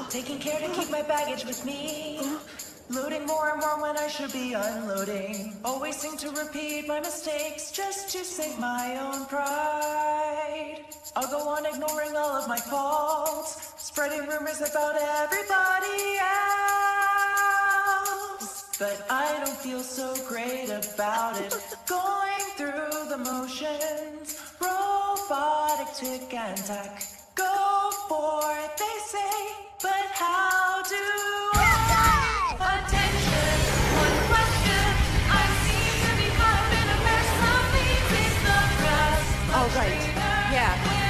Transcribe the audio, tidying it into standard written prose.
Taking care to keep my baggage with me. Loading more and more when I should be unloading. Always seem to repeat my mistakes just to save my own pride. I'll go on ignoring all of my faults, spreading rumors about everybody else. But I don't feel so great about it. Going through the motions, robotic tick and tack. Go for it, they say, but how do attention, one question. I seem to be caught up in a mess of things. It's the crust. Oh, right. Yeah.